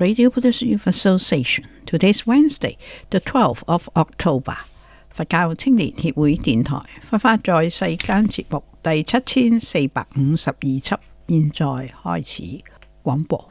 Radio Buddhist Youth Association. Today's Wednesday, the 12th of October. 佛教青年協會電台佛法在世間節目第7452輯，現在開始廣播。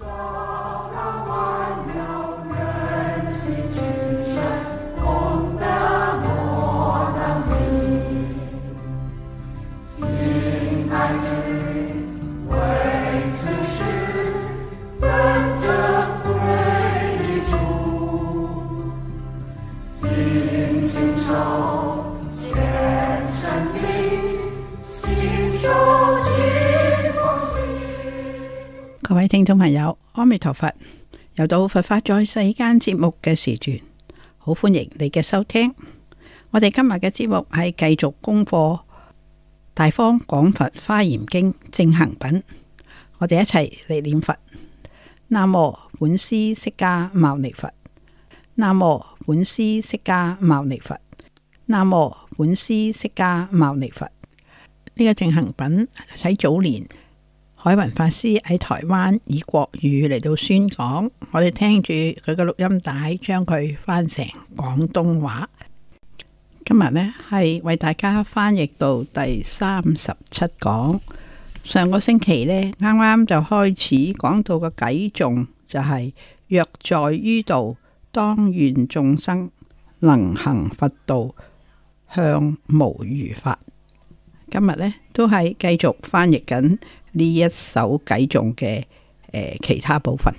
各位聽眾朋友，阿彌陀佛，又到佛法在世間節目嘅時段，好歡迎你嘅收聽。我哋今日嘅節目係繼續功課《大方廣佛華嚴經正行品》，我哋一齊嚟念佛。南無本師釋迦牟尼佛，南無本師釋迦牟尼佛，南無本師釋迦牟尼佛。呢個正行品喺早年海雲法師喺台灣以國語嚟到宣講，我哋聽住佢嘅錄音帶，將佢翻成廣東話。今日呢係為大家翻譯到第37講。上個星期呢啱啱就開始講到個偈頌，就係若在於道，當願眾生能行佛道，向無餘法。今日呢都係繼續翻譯緊呢一首偈頌嘅其他部分。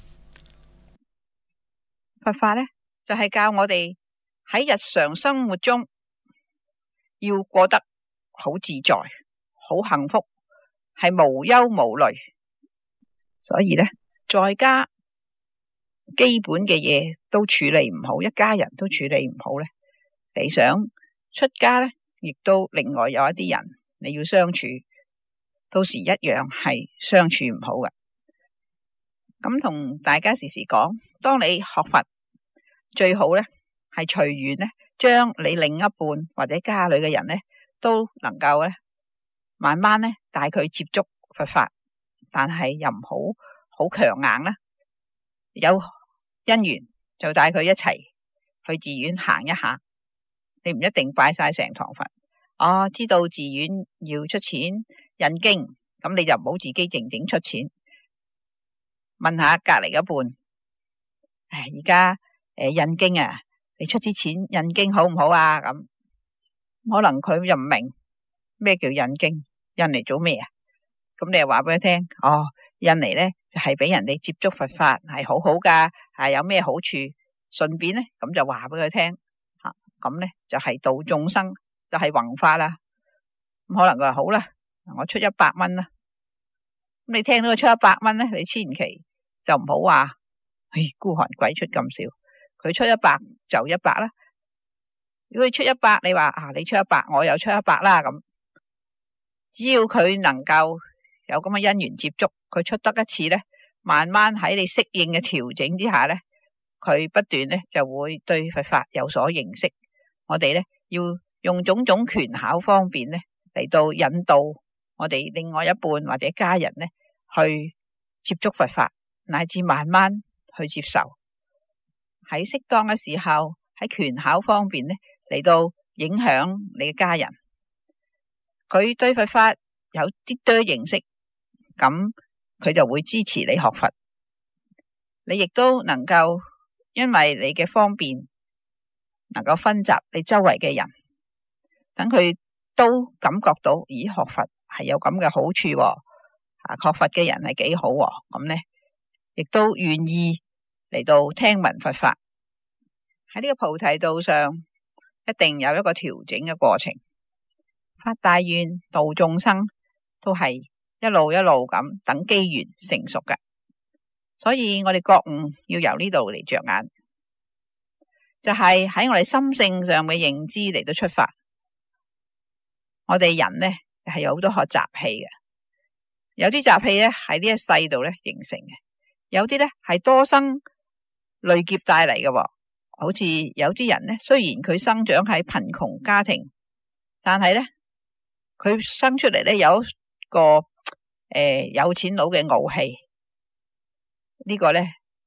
佛法呢就係教我哋喺日常生活中要過得好自在、好幸福，係無憂無慮。所以呢，在家基本嘅嘢都處理唔好，一家人都處理唔好呢，你想出家呢，亦都另外有一啲人你要相處，到時一樣係相處唔好嘅。咁同大家時時講，當你學佛最好呢係隨緣呢，將你另一半或者家裏嘅人呢都能夠呢慢慢呢帶佢接觸佛法，但係又唔好強硬啦。有因緣就帶佢一齊去寺院行一下，你唔一定拜晒成堂佛。知道寺院要出錢印經，咁你就唔好自己靜靜出錢，問下隔籬一半，而家印經啊，你出啲錢印經好唔好啊？咁可能佢又唔明咩叫印經，印嚟做咩啊？咁你又話俾佢聽，印嚟呢就係俾人哋接觸佛法，係好好噶，有咩好處？順便呢咁就話俾佢聽，咁呢就係度眾生，就係弘法啦。咁可能佢話好啦，我出100蚊啦。咁你聽到佢出100蚊呢，你千祈就唔好話，孤寒鬼出咁少，佢出100就100啦。如果佢出100，你話你出100，我又出100啦。咁只要佢能夠有咁嘅因緣接觸，佢出得一次呢，慢慢喺你適應嘅調整之下呢，佢不斷呢就會對佛法有所認識。我哋呢要用種種權巧方便呢嚟到引導我哋另外一半或者家人呢去接觸佛法，乃至慢慢去接受。喺適當嘅時候，喺權巧方面呢嚟到影響你嘅家人，佢對佛法有啲多認識，咁佢就會支持你學佛。你亦都能夠因為你嘅方便，能夠分集你周圍嘅人，等佢都感覺到，咦，學佛係有咁嘅好處喎，學佛嘅人係幾好喎，咁呢亦都願意嚟到聽聞佛法。喺呢個菩提道上，一定有一個調整嘅過程。發大願度眾生，都係一路一路咁等機緣成熟嘅。所以我哋覺悟要由呢度嚟着眼，就係喺我哋心性上嘅認知嚟到出發。我哋人呢係有好多學習氣嘅，有啲習氣呢喺呢一世度呢形成嘅，有啲呢係多生累劫帶嚟嘅。好似有啲人呢，雖然佢生長喺貧窮家庭，但係呢佢生出嚟呢有一個有錢佬嘅傲氣，呢個呢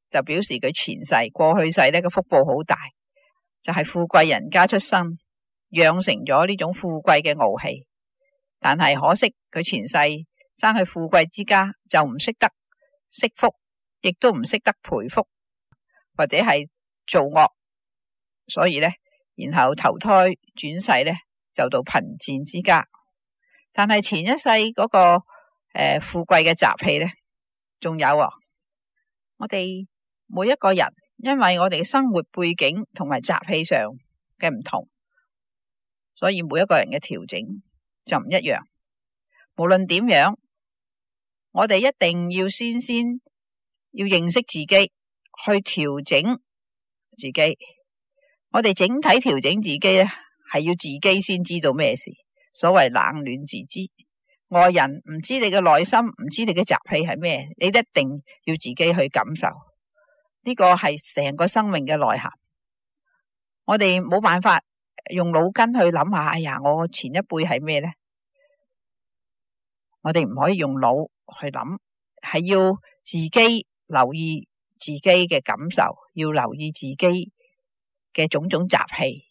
就表示佢前世過去世呢個福報好大，就係富貴人家出身，養成咗呢種富貴嘅傲氣。但係可惜佢前世生喺富貴之家，就唔識得惜福，亦都唔識得培福，或者係做惡，所以呢，然後投胎轉世呢，就到貧賤之家。但係前一世嗰個富貴嘅習氣呢，仲有我哋每一個人，因為我哋嘅生活背景同埋習氣上嘅唔同，所以每一個人嘅調整就唔一樣。無論點樣，我哋一定要先要認識自己，去調整自己。我哋整體調整自己咧，係要自己先知道咩事。所謂冷暖自知，外人唔知你嘅內心，唔知你嘅習氣係咩，你一定要自己去感受。呢個係成個生命嘅內涵。我哋冇辦法用腦筋去諗下，哎呀，我前一輩係咩呢？我哋唔可以用腦去諗，係要自己留意自己嘅感受，要留意自己嘅種種習氣。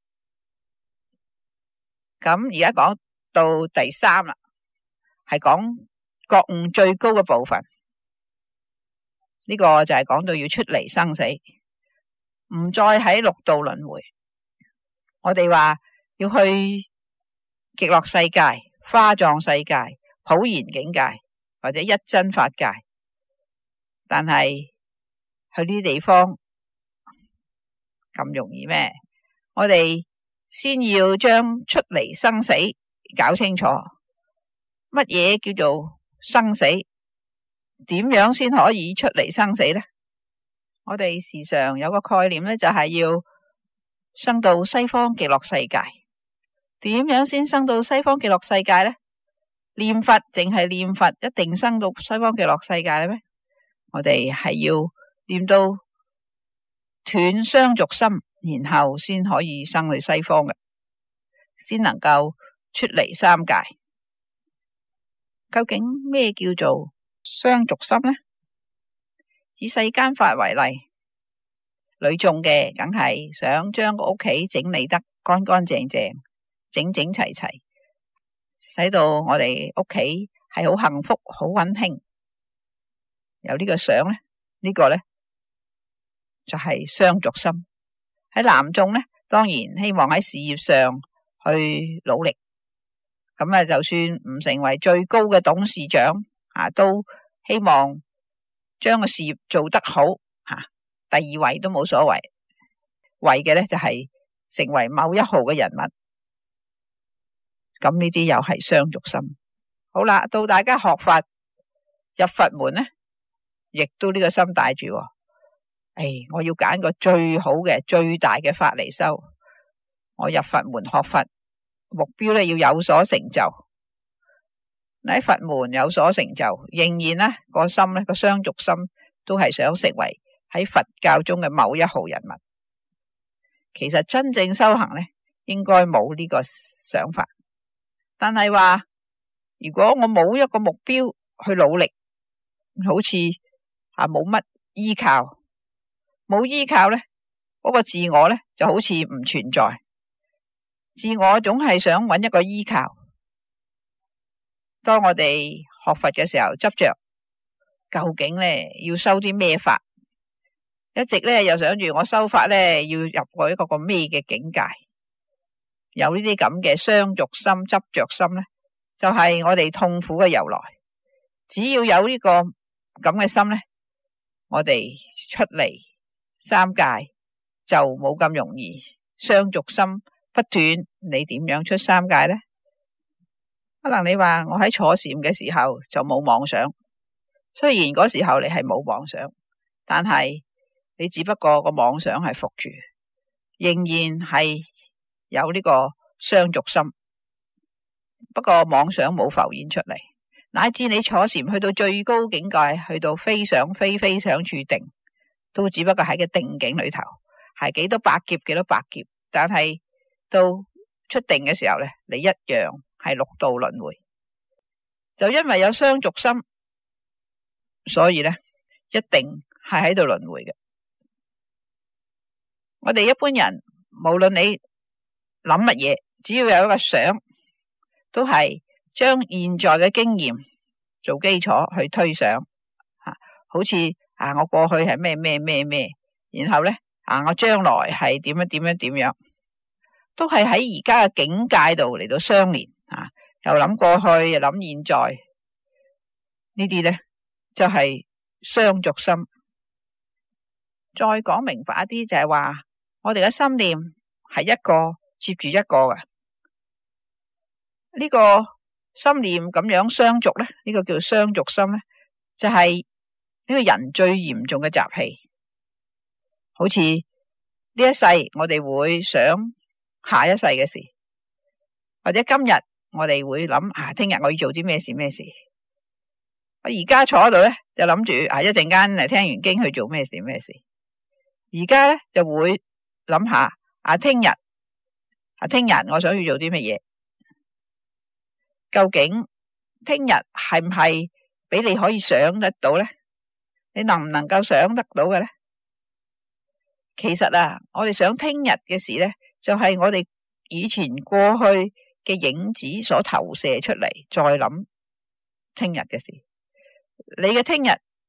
咁而家講到第三啦，係講覺悟最高嘅部分。呢個就係講到要出離生死，唔再喺六道輪迴。我哋話要去極樂世界、花藏世界、普賢境界或者一真法界，但係去呢啲地方咁容易咩？我哋先要將出離生死搞清楚，乜嘢叫做生死？點樣先可以出離生死呢？我哋時常有個概念呢，就係要生到西方極樂世界。點樣先生到西方極樂世界呢？念佛淨係念佛，一定生到西方極樂世界咧咩？我哋係要念到斷相續心，然後先可以生去西方嘅，先能夠出離三界。究竟咩叫做相續心呢？以世間法為例，女眾嘅梗係想將個屋企整理得乾乾淨淨、整整齊齊，使到我哋屋企係好幸福、好溫馨。有呢個想呢，呢個呢就係相續心。喺男眾呢，當然希望喺事業上去努力。咁啊，就算唔成為最高嘅董事長都希望將個事業做得好第二位都冇所謂。為嘅呢就係成為某一號嘅人物。咁呢啲又係相續心。好啦，到大家學法入佛門呢，亦都呢個心帶住。我要揀個最好嘅、最大嘅法嚟修。我入佛門學佛，目標呢要有所成就。喺佛門有所成就，仍然呢個心呢個相續心都係想成為喺佛教中嘅某一號人物。其實真正修行呢，應該冇呢個想法。但係話，如果我冇一個目標去努力，好似冇乜依靠，冇依靠呢，嗰個自我呢就好似唔存在。自我總係想揾一個依靠。當我哋學佛嘅時候，執着究竟呢要修啲咩法，一直呢又想住我修法呢要入過一個咩嘅境界。有呢啲咁嘅相續心、執着心呢，就係我哋痛苦嘅由來。只要有呢個咁嘅心呢，我哋出離三界就冇咁容易。相續心不斷，你點樣出三界呢？可能你話我喺坐禪嘅時候就冇妄想，雖然嗰時候你係冇妄想，但係你只不過個妄想係伏住，仍然係有呢個相續心。不過妄想冇浮現出嚟，乃至你坐禪去到最高境界，去到非想非非想處定，都只不過喺個定境裏頭，係幾多百劫幾多百劫。但係到出定嘅時候呢，你一樣係六道輪迴。就因為有相續心，所以呢，一定係喺度輪迴嘅。我哋一般人無論你諗乜嘢，只要有一個想，都係將現在嘅經驗做基礎去推想。好似我過去係咩咩咩咩，然後咧我將來係點樣點樣點樣，都係喺而家嘅境界度嚟到相連。又諗過去，又諗現在，呢啲咧就係相續心。再講明白一啲，就係話我哋嘅心念係一個接住一個嘅。呢個心念咁樣相續咧，呢個叫相續心咧，就係呢個人最嚴重嘅習氣。好似呢一世我哋會想下一世嘅事，或者今日我哋會諗聽日我要做啲咩事咩事。我而家坐喺度咧，就諗住一陣間嚟聽完經去做咩事咩事。而家咧就會諗下聽日我想要做啲乜嘢。究竟聽日係唔係俾你可以想得到咧？你能唔能夠想得到嘅咧？其實我哋想聽日嘅事咧，就係我哋以前過去嘅影子所投射出嚟，再諗聽日嘅事。你嘅聽日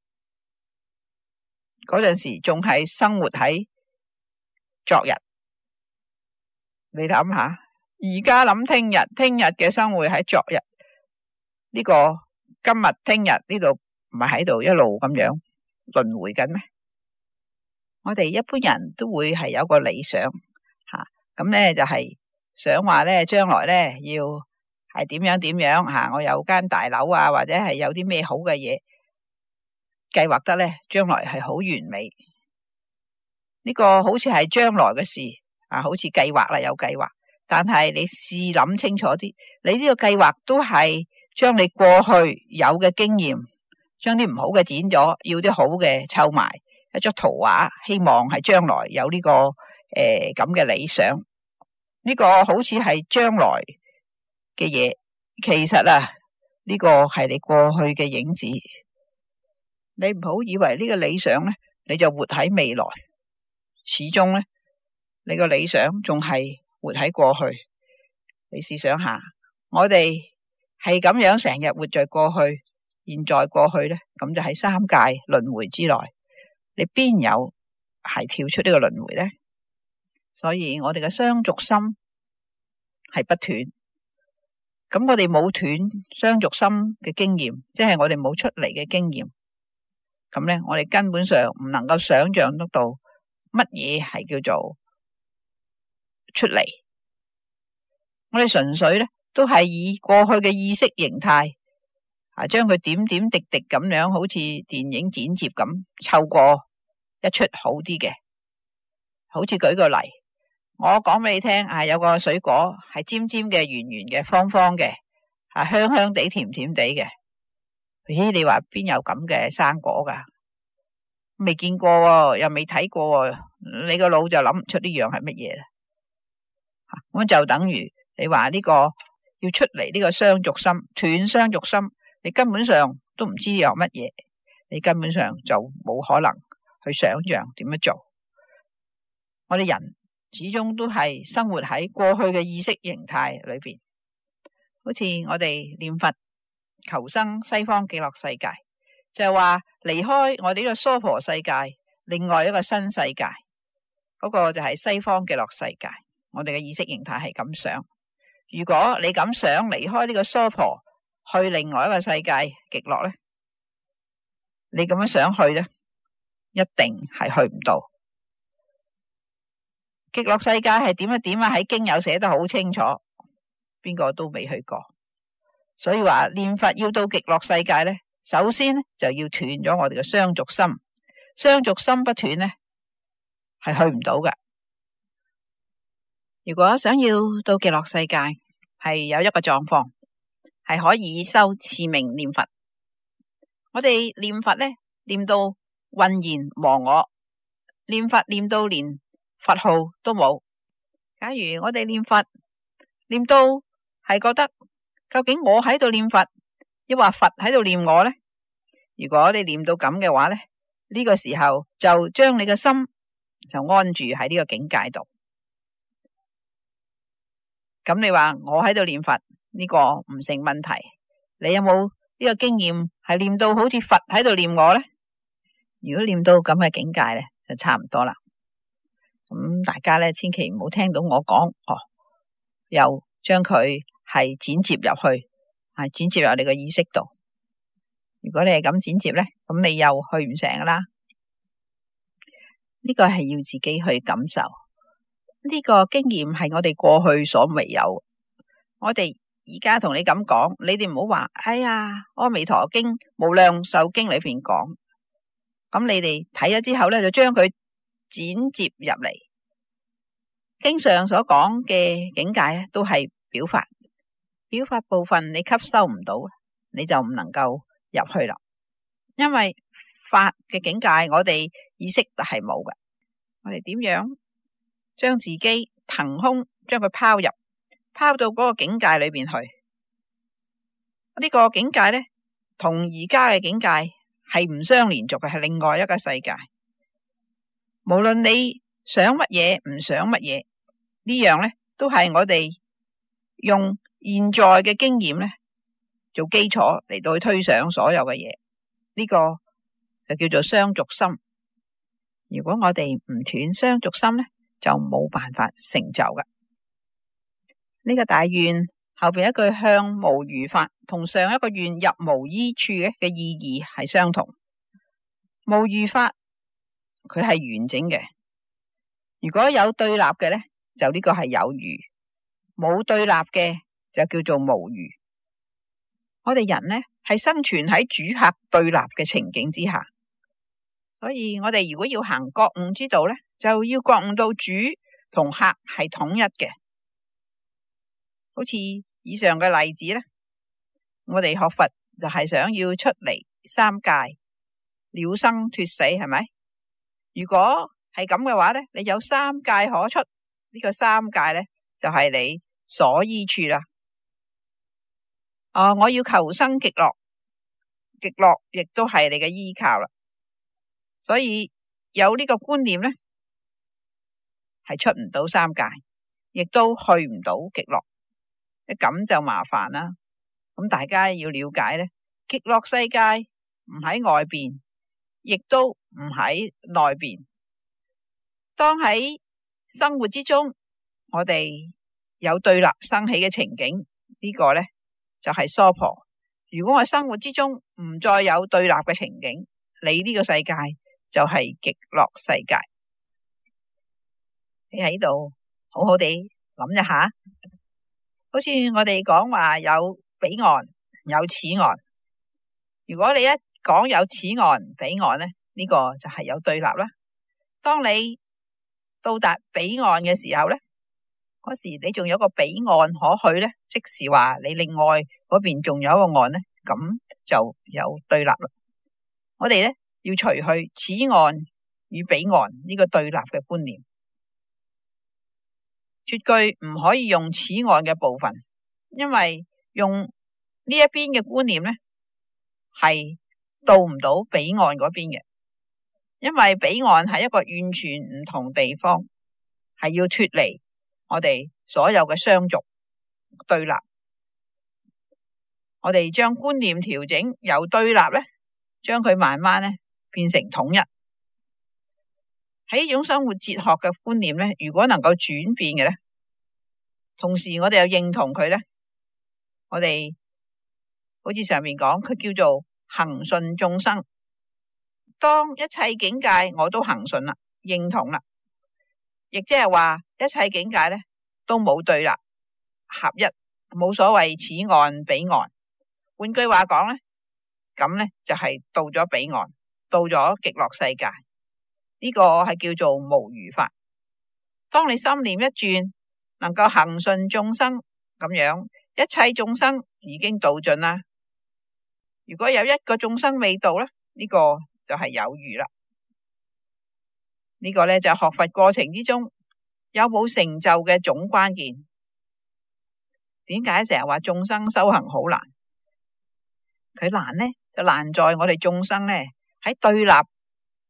嗰陣時仲係生活喺昨日，你諗下，而家諗聽日嘅生活喺昨日，呢個今日聽日呢度唔係喺度一路咁樣輪迴緊咩？我哋一般人都會係有個理想咁咧就係想話咧將來咧要係點樣點樣我有間大樓或者係有啲咩好嘅嘢計劃得咧，將來係好完美。呢個好似係將來嘅事好似計劃啦，有計劃，但係你試諗清楚啲，你呢個計劃都係將你過去有嘅經驗，將啲唔好嘅剪咗，要啲好嘅湊埋一張圖畫，希望係將來有呢個咁嘅理想。呢個好似係將來嘅嘢，其實呢個係你過去嘅影子。你唔好以為呢個理想咧，你就活喺未來，始終咧你個理想仲係活喺過去。你試想下，我哋係咁樣成日活在過去，現在過去咧，咁就喺三界輪迴之內，你邊有係跳出呢個輪迴咧？所以我哋嘅相續心係不斷。咁我哋冇斷相續心嘅經驗，即係我哋冇出嚟嘅經驗。咁咧，我哋根本上唔能夠想象得到乜嘢係叫做出嚟。我哋純粹咧都係以過去嘅意識形態將佢點點滴滴咁樣，好似電影剪接咁湊過一出好啲嘅。好似舉個例，我講俾你聽有個水果係尖尖嘅、圓圓嘅、方方嘅，香香地、甜甜地嘅。咦，你話邊有咁嘅生果噶？未見過喎，又未睇過喎，你個腦就諗唔出呢樣係乜嘢啦。咁就等於你話呢個要出嚟呢個相續心，斷相續心，你根本上都唔知有乜嘢，你根本上就冇可能去想象點樣做。我哋人始終都係生活喺過去嘅意識形態裏邊，好似我哋念佛求生西方極樂世界，就係話離開我哋呢個娑婆世界，另外一個新世界，嗰個就係西方極樂世界。我哋嘅意識形態係咁想。如果你咁想離開呢個娑婆去另外一個世界極樂呢，你咁樣想去呢，一定係去唔到。極樂世界係點啊點啊，喺經有寫得好清楚，邊個都未去過。所以話念佛要到極樂世界呢，首先就要斷咗我哋嘅相續心。相續心不斷呢，係去唔到㗎。如果想要到極樂世界，係有一個狀況係可以修持名念佛。我哋念佛呢，念到渾然忘我，念佛念到連佛號都冇。假如我哋念佛念到係覺得究竟我喺度念佛，抑或佛喺度念我呢？如果你念到咁嘅話呢， 呢個時候就將你嘅心就安住喺呢個境界度。咁你話我喺度念佛呢個唔成問題，你有冇呢個經驗係念到好似佛喺度念我呢？如果念到咁嘅境界呢，就差唔多啦。咁大家呢，千祈唔好聽到我講又將佢係剪接入去，係剪接入你個意識度。如果你係咁剪接呢，咁你又去唔成噶啦。呢個係要自己去感受，呢個經驗係我哋過去所未有。我哋而家同你咁講，你哋唔好話，哎呀，阿彌陀經、無量壽經裏邊講，咁你哋睇咗之後呢，就將佢剪接入嚟。經上所講嘅境界都係表法，表法部分你吸收唔到，你就唔能夠入去啦。因為法嘅境界，我哋意識係冇嘅。我哋點樣將自己騰空，將佢拋到嗰個境界裏邊去？呢個境界呢，同而家嘅境界係唔相連續嘅，係另外一個世界。無論你想乜嘢，唔想乜嘢，呢樣呢都係我哋用現在嘅經驗呢做基礎嚟到去推想所有嘅嘢。呢個就叫做相續心。如果我哋唔斷相續心呢，就冇辦法成就嘅。呢個大願後邊一句向無餘法，同上一個願入無依處嘅意義係相同。無餘法佢係完整嘅，如果有對立嘅呢，就呢個係有餘；冇對立嘅就叫做無餘。我哋人呢係生存喺主客對立嘅情景之下，所以我哋如果要行覺悟之道呢，就要覺悟到主同客係統一嘅。好似以上嘅例子呢，我哋學佛就係想要出離三界，了生脫死，係咪？如果係咁嘅話呢，你有三界可出，呢個三界呢，就係你所依處啦。我要求生極樂，極樂亦都係你嘅依靠啦。所以有呢個觀念呢，係出唔到三界，亦都去唔到極樂。咁就麻煩啦。咁大家要了解呢，極樂世界唔喺外邊，亦都唔喺內邊。當喺生活之中，我哋有對立生起嘅情景，呢個呢就係娑婆。如果我生活之中唔再有對立嘅情景，你呢個世界就係極樂世界。你喺度好好地諗一下。好似我哋講話有彼岸有此岸，如果你一講有此岸彼岸呢，呢個就係有對立啦。當你到達彼岸嘅時候呢，嗰時你仲有個彼岸可去呢，即是話你另外嗰邊仲有一個岸呢，咁就有對立啦。我哋呢要除去此岸與彼岸呢個對立嘅觀念。絕句唔可以用此岸嘅部分，因為用呢一邊嘅觀念呢，係到唔到彼岸嗰邊嘅。因為彼岸係一個完全唔同地方，係要脫離我哋所有嘅相續對立。我哋將觀念調整，由對立呢，將佢慢慢呢變成統一。喺呢種生活哲學嘅觀念呢，如果能夠轉變嘅呢，同時我哋又認同佢呢，我哋好似上面講，佢叫做恆順眾生。當一切境界我都恆順啦，認同啦，亦即係話一切境界呢都冇對立，合一，冇所謂此岸彼岸。換句話講呢，咁呢就係到咗彼岸，到咗極樂世界。呢個係叫做無餘法。當你心念一轉，能夠恆順眾生咁樣，一切眾生已經度盡啦。如果有一個眾生未到呢，呢個就係有餘啦。呢個呢就係學佛過程之中有冇成就嘅總關鍵。點解成日話眾生修行好難？佢難呢就難在我哋眾生呢喺對立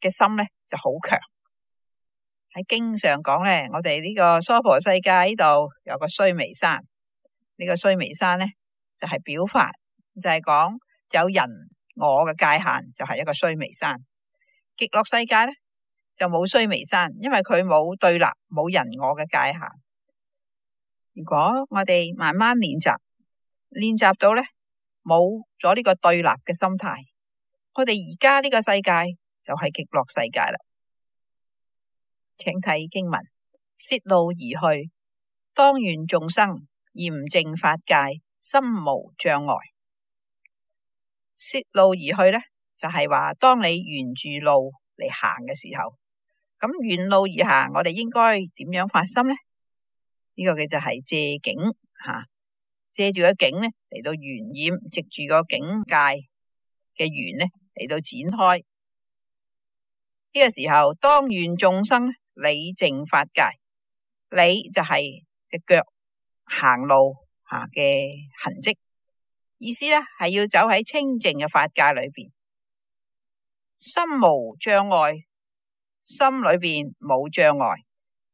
嘅心咧就好強。喺經上講咧，我哋呢個娑婆世界呢度有個須彌山，呢個須彌山咧就係表法，就係講有人我嘅界限，就係一個須彌山。極樂世界咧就冇須彌山，因為佢冇對立，冇人我嘅界限。如果我哋慢慢練習到咧冇咗呢個對立嘅心態，我哋而家呢個世界就係極樂世界啦。請睇經文：涉路而去，當願眾生嚴淨法界，心無障礙。涉路而去咧，就係話當你沿住路嚟行嘅時候，咁沿路而行，我哋應該點樣發心呢？呢個嘅就係借境吓，借住個境咧嚟到緣染，藉住個境界嘅緣咧嚟到展開。呢個時候，當願眾生理淨法界，理就係隻腳行路吓嘅痕跡，意思咧係要走喺清淨嘅法界裏邊，心無障礙，心裏邊冇障礙。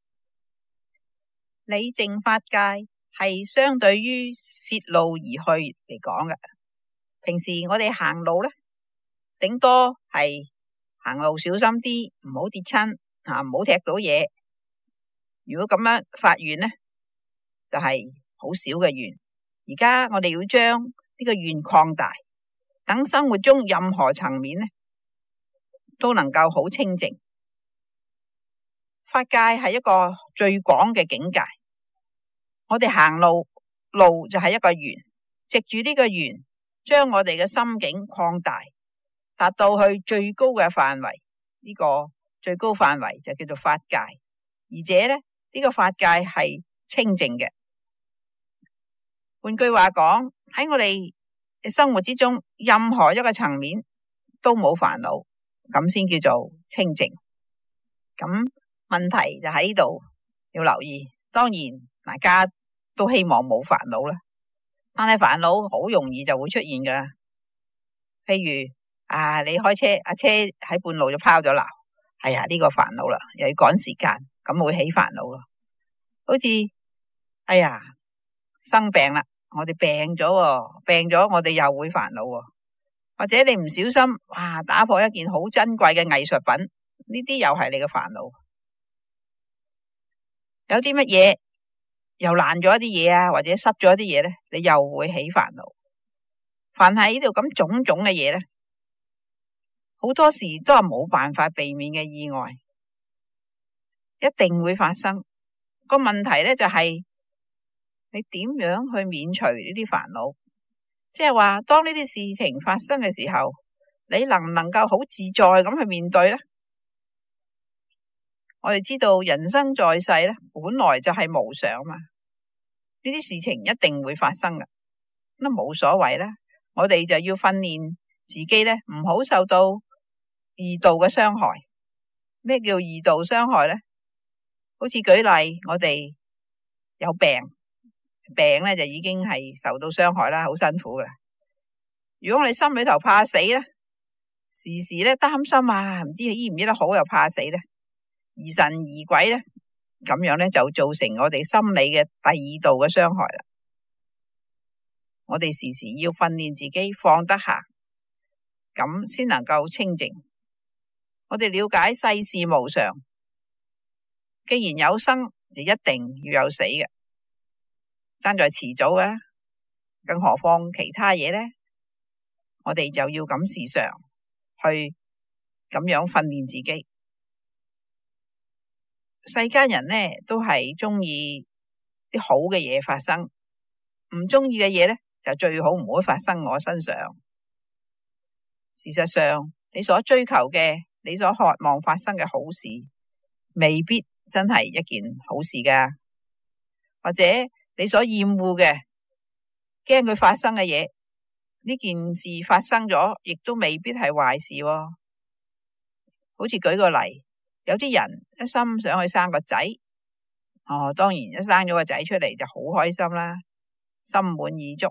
理淨法界係相對於涉路而去嚟講嘅。平時我哋行路咧，頂多係行路小心啲，唔好跌親吓，唔好踢到嘢。如果咁樣發願咧，就係好少嘅願。而家我哋要將呢個願擴大，等生活中任何層面咧都能夠好清淨。法界係一個最廣嘅境界，我哋行路就係一個緣，藉住呢個緣，將我哋嘅心境擴大，達到去最高嘅範圍。呢個最高範圍就叫做法界，而且咧呢個法界係清淨嘅。換句話講，喺我哋嘅生活之中，任何一個層面都冇煩惱，咁先叫做清淨。咁問題就喺呢度要留意。當然大家都希望冇煩惱啦，但係煩惱好容易就會出現噶啦。譬如你開車，車喺半路就拋咗錨，係啊，呢個煩惱啦，又要趕時間，咁會起煩惱咯。好似生病啦，我哋病咗我哋又會煩惱。或者你唔小心打破一件好珍貴嘅藝術品，呢啲又係你嘅煩惱。有啲乜嘢又爛咗一啲嘢或者失咗一啲嘢咧，你又會起煩惱。凡係呢度咁種種嘅嘢咧，好多時都係冇辦法避免嘅意外，一定會發生。個問題咧就係你點樣去免除呢啲煩惱？即係話當呢啲事情發生嘅時候，你能唔能夠好自在咁去面對咧？我哋知道人生在世咧，本來就係無常嘛，呢啲事情一定會發生嘅，咁冇所謂啦。我哋就要訓練自己咧，唔好受到二度嘅傷害。咩叫二度傷害咧？好似舉例，我哋有病咧就已經係受到傷害啦，好辛苦噶。如果我哋心裏頭怕死咧，時時咧擔心唔知醫唔醫得好，又怕死咧，疑神疑鬼咧，咁樣咧就造成我哋心理嘅第二度嘅傷害啦。我哋時時要訓練自己放得下，咁先能夠清淨。我哋了解世事無常，既然有生就一定要有死嘅，爭在遲早嘅，更何況其他嘢咧，我哋就要咁時常去咁樣訓練自己。世間人咧都係中意啲好嘅嘢發生，唔中意嘅嘢咧就最好唔好發生我身上。事實上，你所追求嘅，你所渴望發生嘅好事，未必真係一件好事噶。或者你所厭惡嘅，驚佢發生嘅嘢，呢件事發生咗，亦都未必係壞事喎。好似舉個例，有啲人一心想去生個仔，當然一生咗個仔出嚟就好開心啦，心滿意足。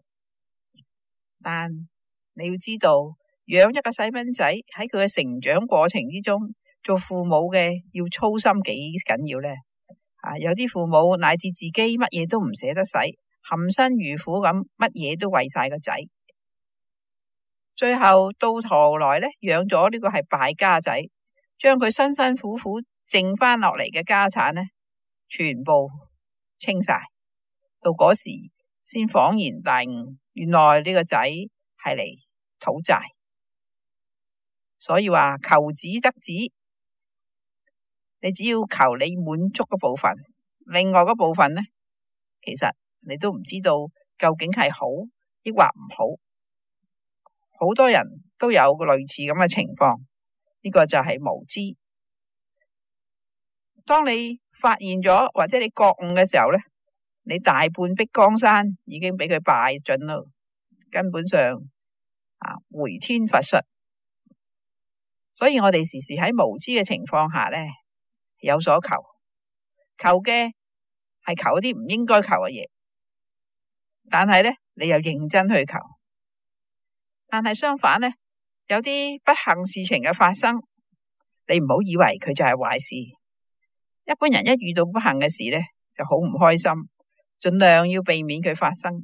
但你要知道，養一個細蚊仔喺佢嘅成長過程之中， 做父母嘅要操心幾緊要呢？有啲父母乃至自己乜嘢都唔捨得使，含辛茹苦咁乜嘢都為晒個仔，最後到頭來呢，養咗呢個係敗家仔，將佢辛辛苦苦剩翻落嚟嘅家產呢，全部清晒。到嗰時先恍然大悟，原來呢個仔係嚟討債。所以話求子得子，你只要求你滿足嘅部分，另外嗰部分呢，其實你都唔知道究竟係好抑或唔好。好多人都有類似咁嘅情況，呢個就係無知。當你發現咗或者你覺悟嘅時候呢，你大半壁江山已經俾佢敗盡咯，根本上回天乏術。所以我哋時時喺無知嘅情況下呢，有所求，求嘅係求一啲唔應該求嘅嘢，但係呢，你又認真去求。但係相反呢，有啲不幸事情嘅發生，你唔好以為佢就係壞事。一般人一遇到不幸嘅事呢，就好唔開心，盡量要避免佢發生。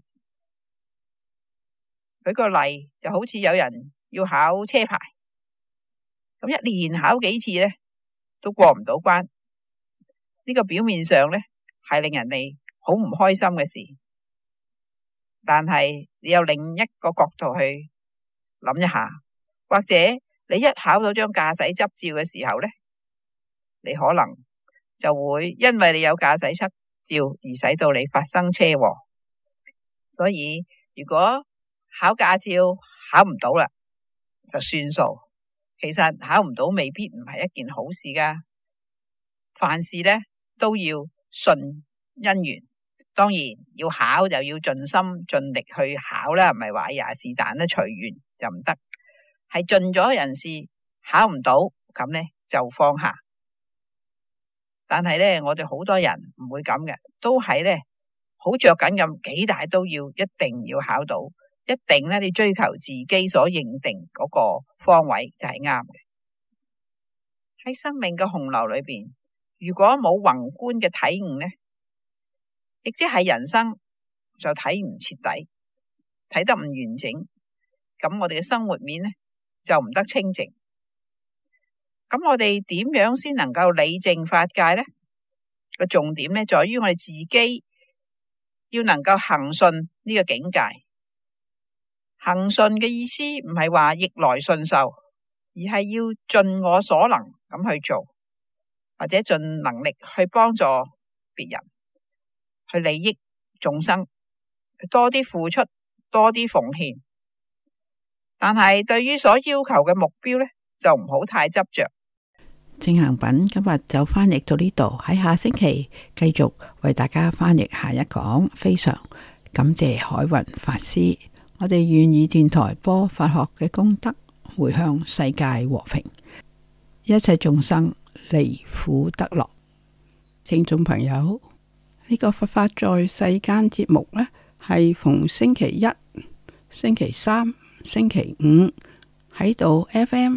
舉個例，就好似有人要考車牌，咁一連考幾次呢，都過唔到關。呢個表面上呢，係令人哋好唔開心嘅事，但係你有另一個角度去諗一下，或者你一考到張駕駛執照嘅時候呢，你可能就會因為你有駕駛執照而使到你發生車禍。所以如果考駕照考唔到啦，就算數。其實考唔到未必唔係一件好事噶。凡事呢都要順因緣，當然要考就要盡心盡力去考啦，唔係話也是但咧隨緣就唔得，係盡咗人事，考唔到咁呢就放下。但係呢，我哋好多人唔會咁嘅，都係呢好着緊咁，幾大都要一定要考到，一定呢你追求自己所認定嗰個方位就係啱嘅。喺生命嘅洪流裏邊，如果冇宏觀嘅體悟呢，亦即係人生就睇唔徹底，睇得唔完整，咁我哋嘅生活面呢就唔得清淨。咁我哋點樣先能夠理淨法界呢？個重點呢，在於我哋自己要能夠恆順呢個境界。恆順嘅意思唔係話逆來順受，而係要盡我所能咁去做，或者盡能力去幫助別人，去利益眾生，多啲付出，多啲奉獻。但係對於所要求嘅目標呢，就唔好太執着。 正行品今日就翻譯到呢度，喺下星期繼續為大家翻譯下一講。非常感謝海雲法師，我哋願以電台播法學嘅功德回向世界和平，一切眾生離苦得樂。聽眾朋友，呢個佛法在世間節目呢，係逢星期一、星期三、星期五喺度 FM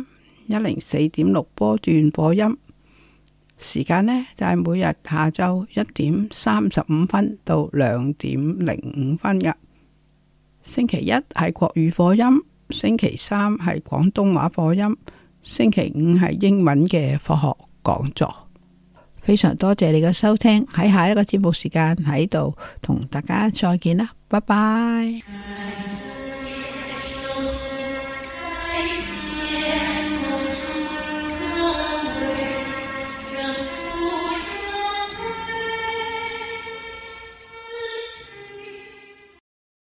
104.6波段播音，時間呢就係每日下晝1點35分到2點05分嘅。星期一係國語播音，星期三係廣東話播音，星期五係英文嘅科學講座。非常多謝你嘅收聽，喺下一個節目時間喺度同大家再見啦，拜拜。